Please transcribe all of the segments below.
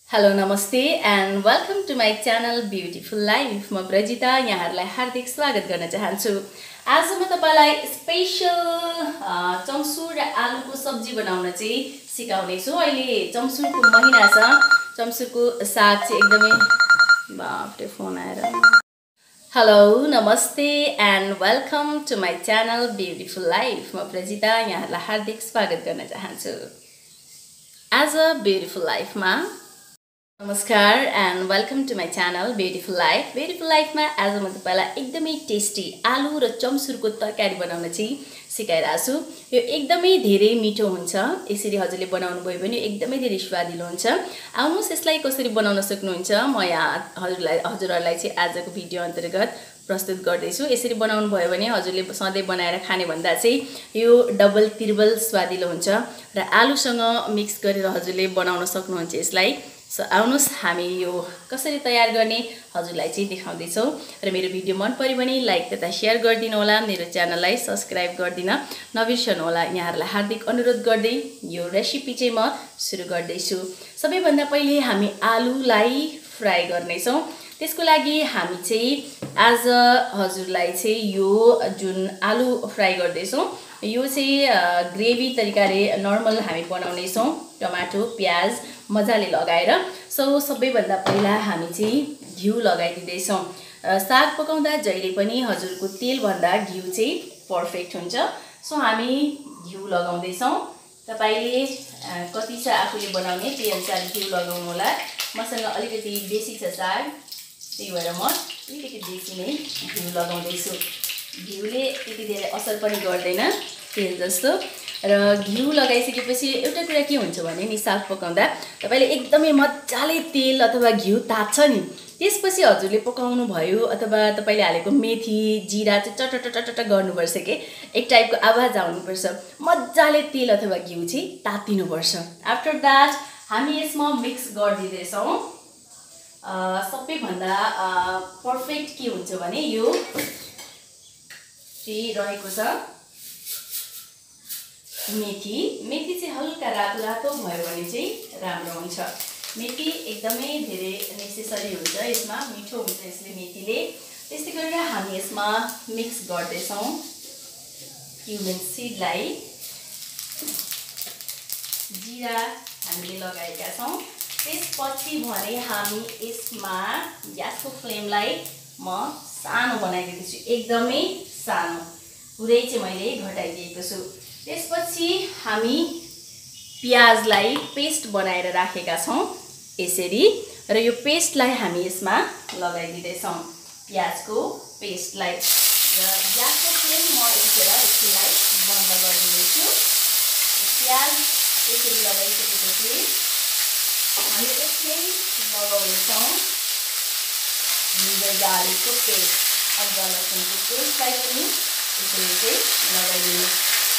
Hello, namaste, and welcome to my channel Beautiful Life. म प्रजिता यहाँहरुलाई हार्दिक स्वागत गर्न चाहन्छु। आज म तपाईलाई स्पेशल चम्सुर र आलुको सब्जी बनाउन चाहिँ सिकाउने छु। अहिले चम्सुरको महिना छ। चम्सुरको साग चाहिँ एकदमै बाफरे फोन आएर Hello, namaste, and welcome to my channel Beautiful Life. म प्रजिता यहाँहरुलाई हार्दिक स्वागत गर्न चाहन्छु। As a Beautiful Life मा Namaskar and welcome to my channel Beautiful Life. Beautiful Life मा आज म तपाईलाई एकदमै टेस्टी आलु र चम्सुरको तरकारी बनाउन चाहिँ सिकाइराछु छु। यो एकदमै धेरै मिठो हुन्छ। यसरी हजुरले बनाउनु भयो भने एकदमै धेरै स्वादिलो हुन्छ। आउनुस् यसलाई कसरी बनाउन सक्नुहुन्छ म यहाँ हजुरहरुलाई चाहिँ आजको भिडियो अन्तर्गत प्रस्तुत गर्दै छु। यसरी बनाउनु भयो भने हजुरले सधैं बनाएर खाने भन्दा चाहिँ यो डबल त्रिबल स्वादिलो हुन्छ र आलुसँग मिक्स गरेर हजुरले बनाउन सक्नुहुन्छ यसलाई। सो आउनुस् हामी यो कसरी तयार गर्ने हजुरलाई चाहिँ देखाउँदै छौ र मेरो भिडियो मन पर्यो भने लाइक तथा शेयर गर्दिनु होला। मेरो च्यानललाई सब्स्क्राइब गर्दिन नबिर्सनु होला। यहाँहरुलाई हार्दिक अनुरोध गर्दै यो रेसिपी चाहिँ म सुरु गर्दै छु। सबैभन्दा पहिले हामी आलुलाई फ्राई गर्ने छौ। त्यसको लागि हामी चाहिँ आज हजुरलाई चाहिँ यो जुन आलु फ्राई गर्दै छौ यो चाहिँ ग्रेभी तरिकाले नर्मल हामी बनाउने छौ। टमाटो प्याज मजाले लगाएर सबैभन्दा पहिला हामी चाहिँ घिउ लगाइदिँदै छौ। साग पकाउँदा जहिले पनि हजुरको तेल भन्दा घिउ चाहिँ पर्फेक्ट हुन्छ। सो हामी घिउ लगाउँदै छौ। तपाईले कति छ आफूले बनाउने त्यही अनुसार घिउ लगाउनु होला। मसँग अलिकति बेसी छ साग त्यही भएर म अलिकति बेसी नै घिउ लगाउँदै छु। घिउले त्यति धेरै असर पनि गर्दैन तेल जस्तो। र घिउ लगाइसकेपछि एउटा कुरा के हुन्छ भने नि साग पकाउँदा तपाईले एकदमै मज्जाले तेल अथवा घिउ तात्छ नि त्यसपछि हजुरले पकाउनु भयो अथवा तपाईले हालेको मेथी जिरा चाहिँ टटटटटट गर्नुपर्छ के एक टाइपको आवाज आउनुपर्छ। मज्जाले तेल अथवा घिउ चाहिँ तातिनुपर्छ। आफ्टर दैट हामी यसमा मिक्स गरिदिँदै छौं। सबैभन्दा पर्फेक्ट के हुन्छ भने यो चाहिँ रहेको छ मेथी चाहिँ हल्का रातो रातो भयो भने चाहिँ राम्रो हुन्छ। मेथी एकदमै धेरै नेसेसरी हुन्छ। यसमा मिठो हुन्छ यसले मेथीले। त्यस्तै गरेर हामी यसमा मिक्स गर्दै छौं क्युमिन सीडलाई। जिरा हामीले लगाएका छौं। त्यसपछि भने हामी यसमा ग्यासको फ्लेमलाई म सानो बनाइदिएको छु। एकदमै सानो पुरै चाहिँ मैले घटाइदिएको छु। त्यसपछि हामी प्याजलाई पेस्ट बनाएर राखेका छौं यसरी र यो पेस्टलाई हामी यसमा लगाइदिँदै छौं। प्याजको पेस्टलाई र ग्यासको फ्लेम म यसलाई बन्द गरिदिन्छु। प्याज यसरी लगाइसकेपछि हामी यसलाई लगाउँछौं जिन्जर गार्लिकको पेस्ट अदुवा लसुनको पेस्टलाई पनि यसरी चाहिँ लगाइदिनु।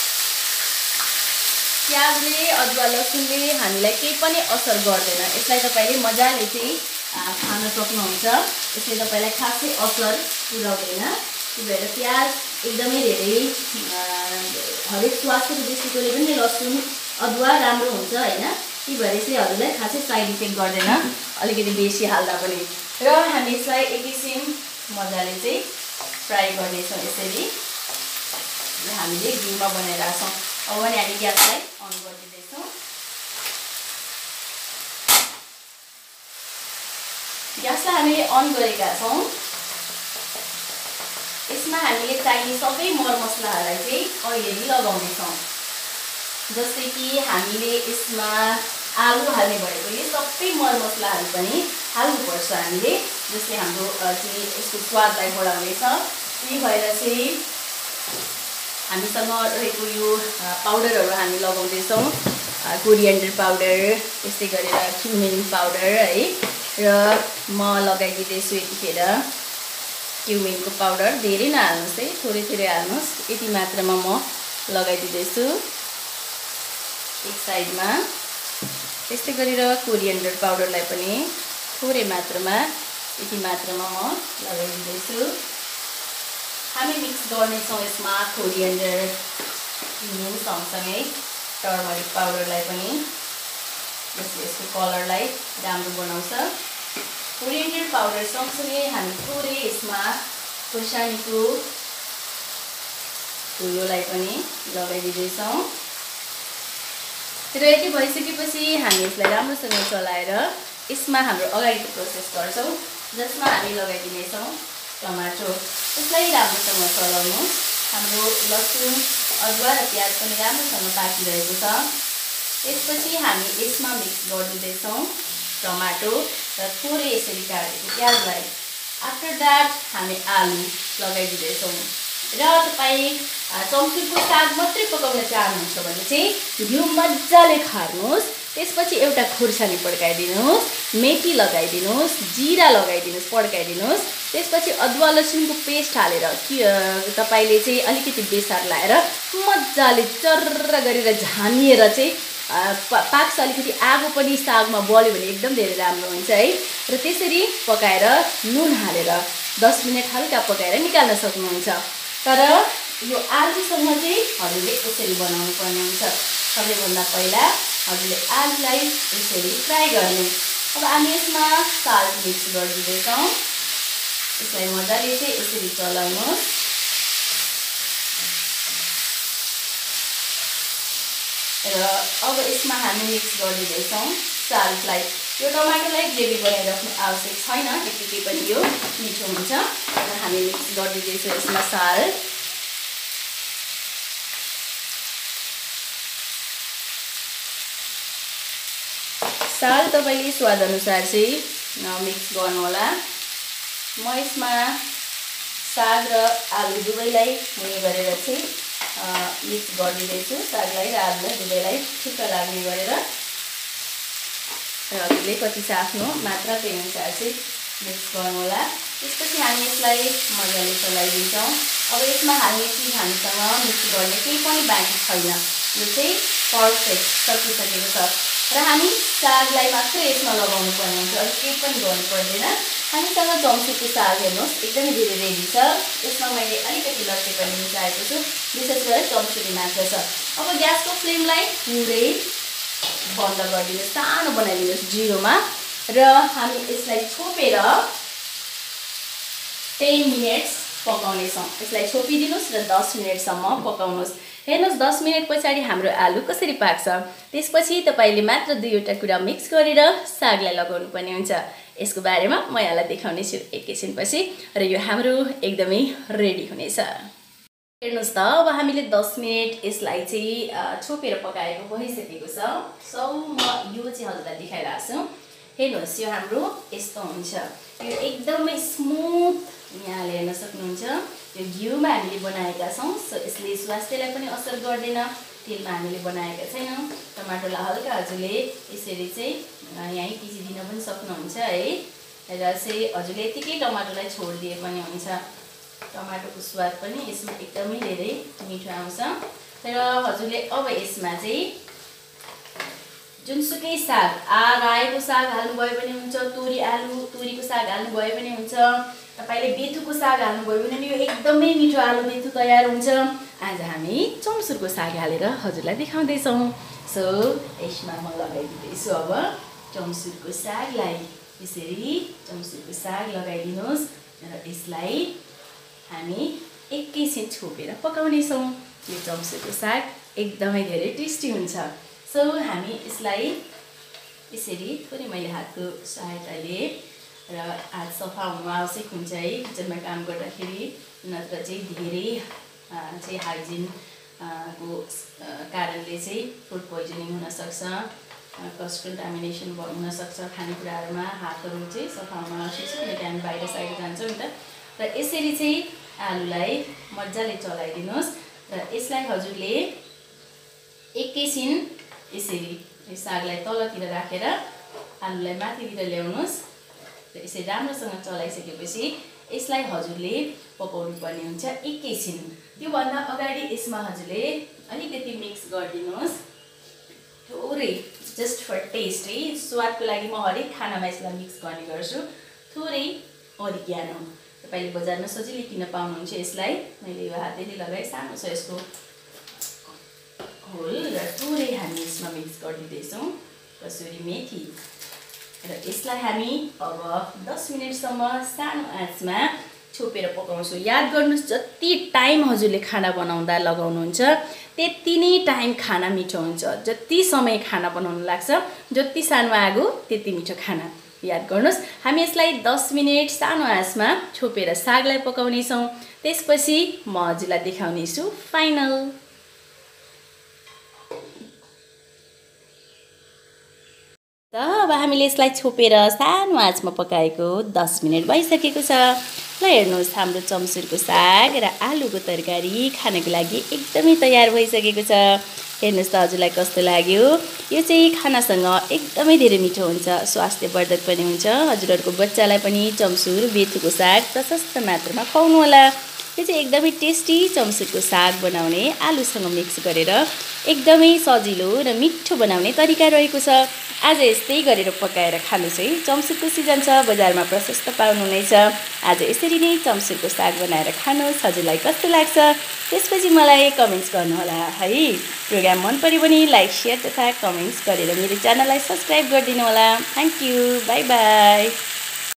प्याजले अदुवा लसुनले हामीलाई केही पनि असर गर्दैन। यसलाई तपाईले मजाले चाहिँ खान सक्नुहुन्छ। यसले तपाईलाई खासै असर पुर्याउँदैन। त्यही भएर प्याज एकदमै धेरै हरेक स्वास्थ्यको दृष्टिकोणले पनि लसुन अदुवा राम्रो हुन्छ हैन। त्यही भएर चाहिँ हजुरलाई खासै साइड इफेक्ट गर्दैन अलिकति बेसी हाल्दा पनि। र हामी यसलाई एक किसिम मजाले चाहिँ फ्राई गर्ने छौं। यसरी हामीले घिउमा बनाइरहेका छौं। अब भने हामी ग्यासलाई अन गरिदिँदै छौं। ग्यासलाई हामीले अन गरेका छौं। यसमा हामीले चाहिने सबै मरमसलाहरुलाई चाहिँ अहिले नै लगाउने छौं। जस्तै कि हामीले यसमा आलु हाल्ने भएकोले सबै मरमसलाहरु पनि हाल्नुपर्छ हामीले। जस्तै हाम्रो चाहिँ यसको स्वादलाई बढाउनेछ। त्यही भएर चाहिँ हामीसँग रहेको यो पाउडरहरु हामी लगाउँदै छौं। कोरिएन्डर पाउडर त्यस्तै गरेर क्युमिन पाउडर है र म लगाइदिँदै छु यतिखेर क्युमिनको पाउडर। धेरै नहाल्नुस् है थोरै थोरै हाल्नुस्। यति मात्रामा म लगाइदिँदै छु एक साइडमा। त्यस्तै गरेर कोरिएन्डर पाउडरलाई पनि थोरै मात्रामा यति मात्रामा म लगाइदिँदै छु। हामी मिक्स गर्ने छौं यसमा कोरिएन्डर क्युमिन सँगसँगै टर्मरिक पाउडरलाई पनि जसले यसको कलरलाई राम्रो बनाउँछ। कोरिएन्डर पाउडर सँगसँगै हामी थोरै यसमा खुर्सानीको धुलोलाई पनि लगाइदिँदैछौँ। र यति भइसकेपछि हामी यसलाई राम्रोसँग चलाएर यसमा हाम्रो अगाडिको प्रोसेस गर्छौँ, जसमा हामी लगाइदिनेछौँ टमाटो। यसलाई राम्रोसँग चलाउनु। हाम्रो लसुन, अदुवा र प्याज पनि राम्रोसँग पाकिरहेको छ। त्यसपछि हामी यसमा मिक्स गरिदिँदैछौँ टमाटो र थोरै यसरी काटेको प्याजलाई। आफ्टर द्याट हामी आलु लगाइदिँदैछौँ। र तपाईँ चम्सुरको साग मात्रै पकाउन चाहनुहुन्छ भने चाहिँ घिउ मजाले खार्नुहोस्। त्यसपछि एउटा खुर्सानी पड्काइदिनुहोस्, मेथी लगाइदिनुहोस्, जिरा लगाइदिनुहोस्, पड्काइदिनुहोस्। त्यसपछि अदुवा लसुनको पेस्ट हालेर तपाईँले चाहिँ अलिकति बेसार लाएर मजाले चर्र गरेर झानिएर चाहिँ पाक्छ। अलिकति आगो पनि सागमा बल्यो भने एकदम धेरै राम्रो हुन्छ है। र त्यसरी पकाएर नुन हालेर 10 मिनट हल्का पकाएर निकाल्न सक्नुहुन्छ। तर यो आलुसँग चाहिँ हजुरले यसरी बनाउनु पर्ने हुन्छ। सबैभन्दा पहिला हजुरले आलुलाई यसरी फ्राई गर्ने। अब हामी यसमा साल्ट मिक्स गरिदिँदैछौँ। यसलाई मजाले चाहिँ यसरी चलाउनुहोस्। र अब यसमा हामी मिक्स गरिदिँदैछौँ साल्टलाई। यो टमाटरलाई ग्रेभी बनाइराख्नु आवश्यक छैन, यतिकै पनि यो मिठो हुन्छ। र हामी मिक्स गरिदिँदैछौँ यसमा साल्ट। साल्ट तपाईँले स्वादअनुसार चाहिँ मिक्स गर्नुहोला। म यसमा साग र आलु दुवैलाई हुने गरेर चाहिँ मिक्स गरिदिँदैछु। सागलाई र आलुलाई दुवैलाई ठिक्क लाग्ने गरेर। र हजुरले कति छ आफ्नो मात्राकै अनुसार चाहिँ मिक्स गर्नुहोला। त्यसपछि हामी यसलाई मजाले चलाइदिन्छौँ। अब यसमा हाल्ने चिज हामीसँग मिक्स गर्ने केही पनि बाँकी छैन। यो चाहिँ पर्फेक्ट सकिसकेको छ। र हामी सागलाई मात्रै यसमा लगाउनु पर्ने हुन्छ, अरू केही पनि गर्नु पर्दैन। हामीसँग चम्सुरको साग हेर्नुहोस् एकदमै धेरै रेडी छ। यसमा मैले अलिकति लट्टे पनि मिसाएको छु, विशेष गरेर चम्सुरी मात्र छ। अब ग्यासको फ्लेमलाई पुरै बन्द गरिदिनुहोस्, सानो बनाइदिनुहोस् 0मा। र हामी यसलाई छोपेर 10 मिनट्स पकाउनेछौँ। यसलाई छोपिदिनुहोस् र 10 मिनटसम्म पकाउनुहोस्। हेर्नुहोस् 10 मिनट पछाडि हाम्रो आलु कसरी पाक्छ। त्यसपछि तपाईँले मात्र 2वटा कुरा मिक्स गरेर सागलाई लगाउनु पर्ने हुन्छ। यसको बारेमा म यहाँलाई देखाउने छु एकैछिनपछि। र यो हाम्रो एकदमै रेडी हुनेछ। हेर्नुहोस् त, अब हामीले 10 मिनट यसलाई चाहिँ छोपेर पकाएको भइसकेको छ। सो म यो चाहिँ हजुरलाई देखाइरहेको छु। हेर्नुहोस् यो हाम्रो यस्तो हुन्छ। यो एकदमै स्मुथ यहाँले हेर्न सक्नुहुन्छ। यो घिउमा हामीले बनाएका छौँ, सो यसले स्वास्थ्यलाई पनि असर गर्दैन। तेलमा हामीले बनाएका छैनौँ। टमाटरलाई हल्का हजुरले यसरी चाहिँ यहीँ पिसिदिन पनि सक्नुहुन्छ है। र चाहिँ हजुरले यतिकै टमाटरलाई छोडिदिए पनि हुन्छ। टमाटरको स्वाद पनि यसमा एकदमै धेरै मिठो आउँछ। र हजुरले अब यसमा चाहिँ जुनसुकै साग, रायोको साग हाल्नुभयो भने हुन्छ, तोरीको साग हाल्नुभयो भने हुन्छ, तपाईँले बेथुको साग हाल्नुभयो भने यो एकदमै मिठो आलु बेथु तयार हुन्छ। आज हामी चम्सुरको साग हालेर हजुरलाई देखाउँदैछौँ। सो यसमा म लगाइदिँदैछु अब चम्सुरको सागलाई। यसरी चम्सुरको साग लगाइदिनुहोस् र यसलाई हामी एकैछिन छोपेर पकाउनेछौँ। यो चम्सुरको साग एकदमै धेरै टेस्टी हुन्छ। सो हामी यसलाई यसरी थोरै मैले हातको सहायताले, र हात सफा हुनु आवश्यक हुन्छ है किचनमा काम गर्दाखेरि, नत्र चाहिँ धेरै चाहिँ हाइजिन को कारणले चाहिँ फुड पोइजनिङ हुनसक्छ, क्रस कन्टामिनेसन हुनसक्छ खानेकुराहरूमा। हातहरू चाहिँ सफा हुनु आवश्यक छ, किनकि हामी बाहिर साइड जान्छौँ नि त। र यसरी चाहिँ आलुलाई मजाले चलाइदिनुहोस्। र यसलाई हजुरले एकैछिन यसरी यो सागलाई तलतिर राखेर आलुलाई माथितिर ल्याउनुहोस्। र यसरी राम्रोसँग चलाइसकेपछि यसलाई हजुरले पकाउनु पर्ने हुन्छ एकैछिन। त्योभन्दा अगाडि यसमा हजुरले अलिकति मिक्स गरिदिनुहोस् थोरै, जस्ट फर टेस्ट है। स्वादको लागि म हरेक खानामा यसलाई मिक्स गर्ने गर्छु। थोरै अरिग्यानो तपाईँले बजारमा सजिलै किन पाउनुहुन्छ यसलाई। मैले यो हातले लगाएँ, सानो छ यसको होल। र थोरै हामी यसमा मिक्स गरिदिँदैछौँ। कसुरी मेथी र यसलाई हामी अब 10 मिनेटसम्म सानो आँचमा छोपेर पकाउँछु। याद गर्नुहोस्, जति टाइम हजुरले खाना बनाउँदा लगाउनुहुन्छ त्यति नै टाइम खाना मिठो हुन्छ। जति समय खाना बनाउनु लाग्छ, जति सानो आगो त्यति मिठो खाना। याद गर्नुहोस्, हामी यसलाई 10 मिनेट सानो आँचमा छोपेर सागलाई पकाउनेछौँ। त्यसपछि म हजुरलाई देखाउनेछु फाइनल। अब हामीले यसलाई छोपेर सानो आँचमा पकाएको 10 मिनेट भइसकेको छ। ल हेर्नुहोस्, हाम्रो चम्सुरको साग र आलुको तरकारी खानको लागि एकदमै तयार भइसकेको छ। हेर्नुहोस् त हजुरलाई कस्तो लाग्यो। यो चाहिँ खानासँग एकदमै धेरै मिठो हुन्छ, स्वास्थ्यवर्धक पनि हुन्छ। हजुरहरूको बच्चालाई पनि चम्सुर बेथुको साग प्रशस्त मात्रामा खुवाउनु होला। यो चाहिँ एकदमै टेस्टी चम्सुरको साग बनाउने आलुसँग मिक्स गरेर एकदमै सजिलो र मिठो बनाउने तरिका रहेको छ। आज यस्तै गरेर पकाएर खानु चाहिँ चम्सुरको सिजन छ, बजारमा प्रशस्त पाउनुहुनेछ। आज यसरी नै चम्सुरको साग बनाएर खानुहोस्। हजुरलाई कस्तो लाग्छ त्यसपछि मलाई कमेन्ट्स गर्नुहोला है। प्रोग्राम मन पऱ्यो भने लाइक, सेयर तथा कमेन्ट्स गरेर मेरो च्यानललाई सब्सक्राइब गरिदिनु होला। Thank you, bye by.